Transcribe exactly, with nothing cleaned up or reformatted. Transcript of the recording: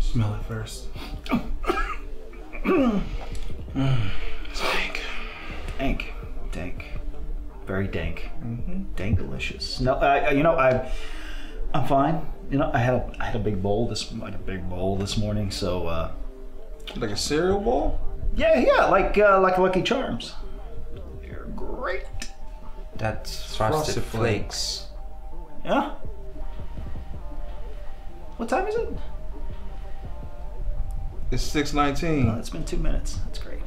Smell it first. Dank. Dank. Dank. Very dank. Mm-hmm. Dank delicious. No, I, you know, I, I'm fine. You know, I had a, I had a big bowl this, like a big bowl this morning. So, uh, like a cereal bowl? Yeah, yeah, like uh, like Lucky Charms. They're great. That's Frosted, Frosted Flakes. Flakes. Yeah. What time is it? It's six nineteen. Oh, it's been two minutes. That's great.